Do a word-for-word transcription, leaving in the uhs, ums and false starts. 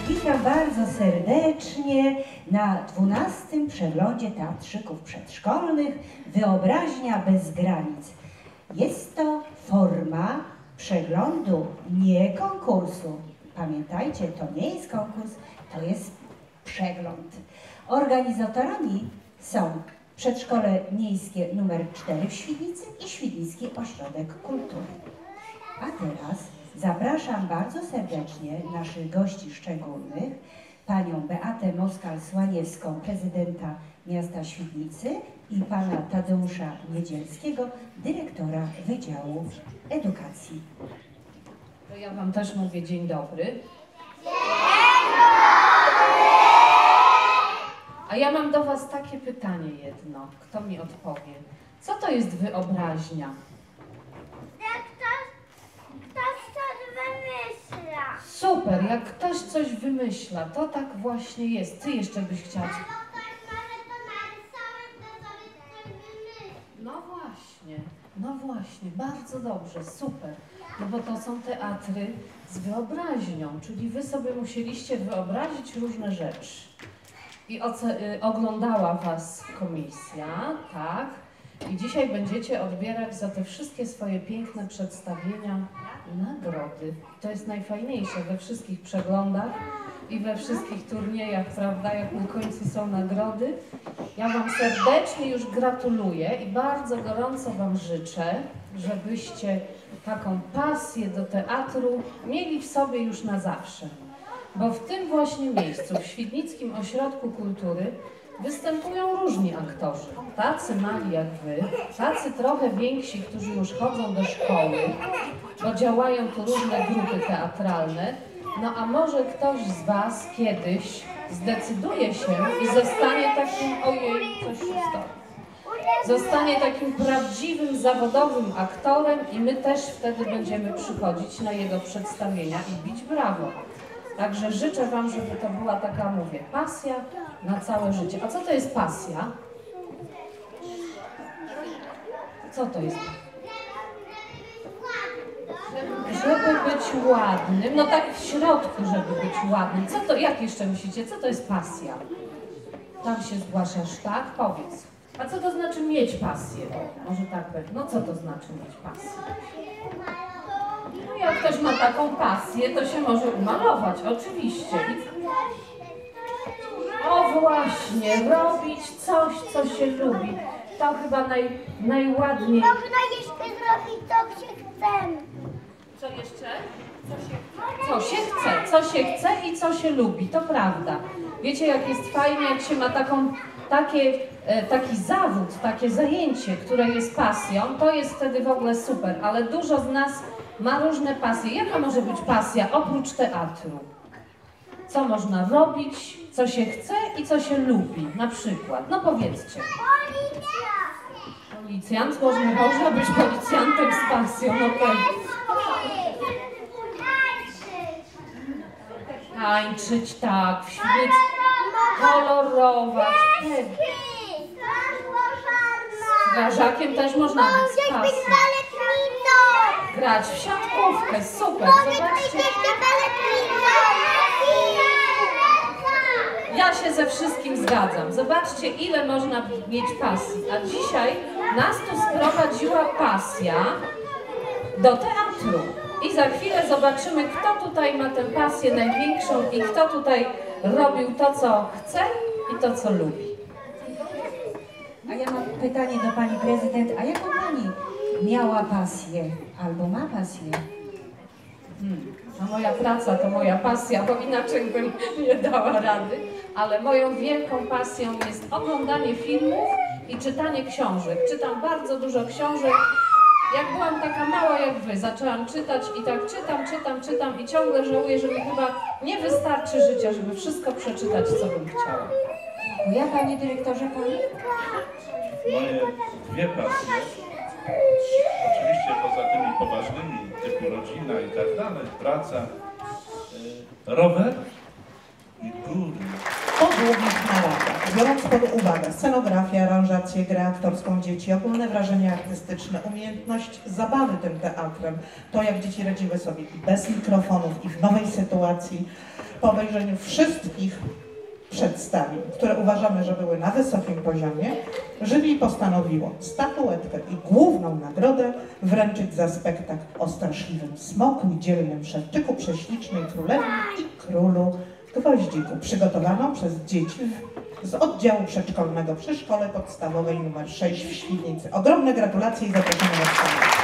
Witam bardzo serdecznie na dwunastym przeglądzie teatrzyków przedszkolnych Wyobraźnia bez granic. Jest to forma przeglądu, nie konkursu. Pamiętajcie, to nie jest konkurs, to jest przegląd. Organizatorami są Przedszkole Miejskie numer cztery w Świdnicy i Świdnicki Ośrodek Kultury. A teraz zapraszam bardzo serdecznie naszych gości szczególnych, panią Beatę Moskal-Słaniewską, prezydenta miasta Świdnicy i pana Tadeusza Niedzielskiego, dyrektora Wydziału Edukacji. To ja wam też mówię dzień dobry. A ja mam do was takie pytanie jedno. Kto mi odpowie? Co to jest wyobraźnia? Jak ktoś, ktoś coś wymyśla. Super, jak ktoś coś wymyśla, to tak właśnie jest. Ty jeszcze byś chciała... Albo ktoś może to narysować, to sobie coś wymyśli. No właśnie, no właśnie, bardzo dobrze, super. No bo to są teatry z wyobraźnią, czyli wy sobie musieliście wyobrazić różne rzeczy. I y, oglądała was komisja, tak? I dzisiaj będziecie odbierać za te wszystkie swoje piękne przedstawienia nagrody. To jest najfajniejsze we wszystkich przeglądach i we wszystkich turniejach, prawda, jak na końcu są nagrody. Ja wam serdecznie już gratuluję i bardzo gorąco wam życzę, żebyście taką pasję do teatru mieli w sobie już na zawsze. Bo w tym właśnie miejscu, w Świdnickim Ośrodku Kultury, występują różni aktorzy. Tacy mali jak wy, tacy trochę więksi, którzy już chodzą do szkoły, bo działają tu różne grupy teatralne. No a może ktoś z was kiedyś zdecyduje się i zostanie takim, ojej, coś się stało, zostanie takim prawdziwym, zawodowym aktorem i my też wtedy będziemy przychodzić na jego przedstawienia i bić brawo. Także życzę wam, żeby to była taka, mówię, pasja na całe życie. A co to jest pasja? Co to jest? Żeby być ładnym, no tak w środku, żeby być ładnym. Co to, jak jeszcze myślicie, co to jest pasja? Tam się zgłaszasz, tak? Powiedz. A co to znaczy mieć pasję? O, może tak będzie. No co to znaczy mieć pasję? No jak ktoś ma taką pasję, to się może umalować, oczywiście. O właśnie, robić coś, co się lubi. To chyba naj, najładniej. Można jeszcze zrobić, co się chce. Co jeszcze? Co się chce, co się chce i co się lubi, to prawda. Wiecie, jak jest fajnie, jak się ma taką, takie, e, taki zawód, takie zajęcie, które jest pasją, to jest wtedy w ogóle super, ale dużo z nas ma różne pasje. Jaka może być pasja oprócz teatru? Co można robić, co się chce i co się lubi, na przykład? No powiedzcie. Policja. Policjant? Można, można być policjantem z pasją, no pewnie. Tańczyć, tak, w świecie, kolorować. Strażakiem też można być z pasją. Grać w siatkówkę, super, zobaczcie. Ja się ze wszystkim zgadzam. Zobaczcie, ile można mieć pasji. A dzisiaj nas tu sprowadziła pasja do teatru. I za chwilę zobaczymy, kto tutaj ma tę pasję największą i kto tutaj robił to, co chce i to, co lubi. A ja mam pytanie do pani prezydent, a jaką pani miała pasję albo ma pasję? Hmm. No moja praca to moja pasja, bo inaczej bym nie dała rady, ale moją wielką pasją jest oglądanie filmów i czytanie książek. Czytam bardzo dużo książek. Jak byłam taka mała jak wy, zaczęłam czytać i tak czytam, czytam, czytam i ciągle żałuję, że mi chyba nie wystarczy życia, żeby wszystko przeczytać, co bym chciała. Ja, panie dyrektorze, pani? Moje dwie pasje, oczywiście poza tymi poważnymi, typu rodzina i tak dalej, praca, y, rower i góry. Po długich naradach, biorąc pod uwagę scenografię, aranżację, grę aktorską dzieci, ogólne wrażenie artystyczne, umiejętność zabawy tym teatrem, to jak dzieci radziły sobie i bez mikrofonów, i w nowej sytuacji, Po obejrzeniu wszystkich przedstawień, które uważamy, że były na wysokim poziomie, jury postanowiło statuetkę i główną nagrodę wręczyć za spektakl o straszliwym smoku i dzielnym szewczyku, prześlicznej królewni i królu Gwoździku, przygotowaną przez dzieci z oddziału przedszkolnego przy Szkole Podstawowej numer sześć w Świdnicy. Ogromne gratulacje i zapraszamy na scenę.